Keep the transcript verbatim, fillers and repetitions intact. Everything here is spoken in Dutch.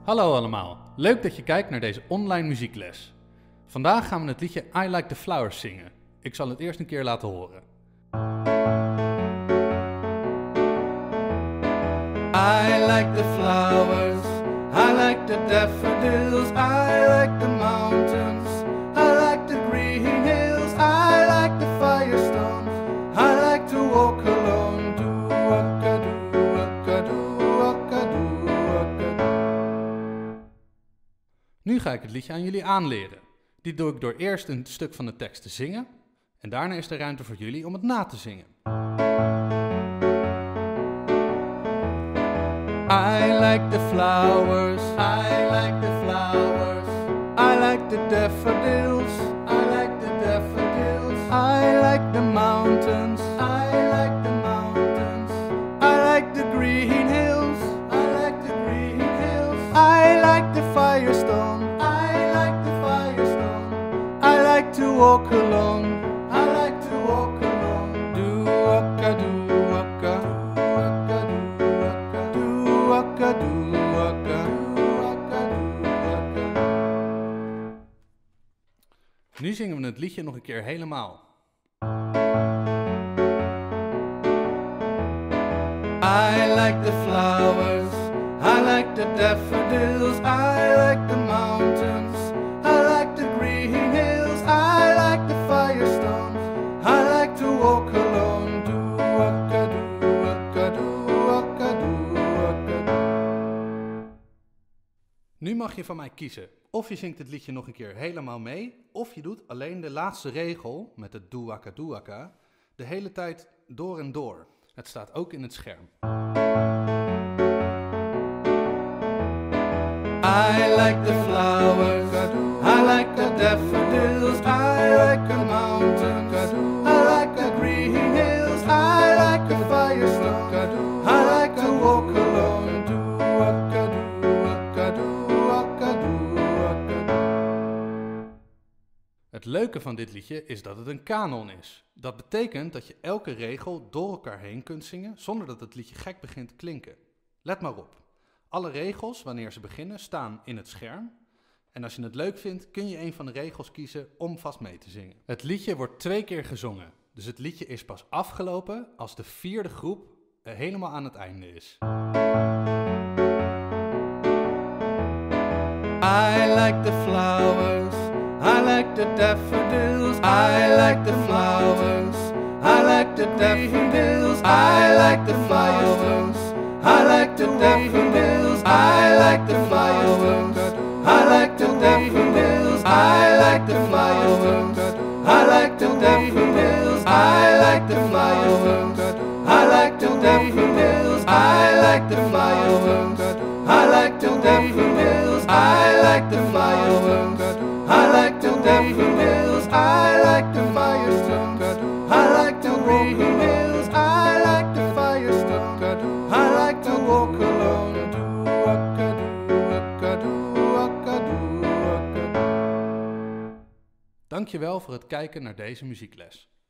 Hallo allemaal, leuk dat je kijkt naar deze online muziekles. Vandaag gaan we het liedje I Like the Flowers zingen. Ik zal het eerst een keer laten horen. I like the flowers, I like the daffodils, I like the mountains, I like the green hills, I like the firestones, I like to walk alone, do-waka-do, waka-do, waka-do, waka-do. Nu ga ik het liedje aan jullie aanleren. Dit doe ik door eerst een stuk van de tekst te zingen en daarna is er ruimte voor jullie om het na te zingen. I like the flowers, I like the flowers, I like the daffodils, I like the daffodils, I like the mountains, I like the mountains, I like the green hills, I like the green hills, I like the firestone, I like the firestone, I like to walk alone, I like to walk alone, do waka do waka, waka do waka, do waka do waka, waka do waka. Nu zingen we het liedje nog een keer helemaal. I like the flowers, I like the daffodils, I like the mountains, I like the green hills, I like the firestones, I like to walk alone, do waka do waka do waka do waka do. Nu mag je van mij kiezen. Of je zingt het liedje nog een keer helemaal mee, of je doet alleen de laatste regel met het doe-waka doe-waka de hele tijd door en door. Het staat ook in het scherm. I like the flowers, I like the daffodils, I like the mountains, I like the green hills, I like the firestone, I like to walk alone, do waka do waka do waka do waka do. Het leuke van dit liedje is dat het een kanon is. Dat betekent dat je elke regel door elkaar heen kunt zingen zonder dat het liedje gek begint te klinken. Let maar op. Alle regels, wanneer ze beginnen, staan in het scherm. En als je het leuk vindt, kun je een van de regels kiezen om vast mee te zingen. Het liedje wordt twee keer gezongen. Dus het liedje is pas afgelopen als de vierde groep er helemaal aan het einde is. I like the flowers, I like the daffodils, I like the flowers, I like the daffodils, I like the firestones, I like the daffodils, I like the firestones, I like the daffodils, I like the firestones, I like the daffodils, I like the firestones, I like the daffodils, I like the firestones, I like the daffodils, I like the firestones, I like the daffodils, I like the firestones, I like the green hills, I like the firestone, I like to walk alone, do waka do waka do waka do waka do. Dankjewel voor het kijken naar deze muziekles.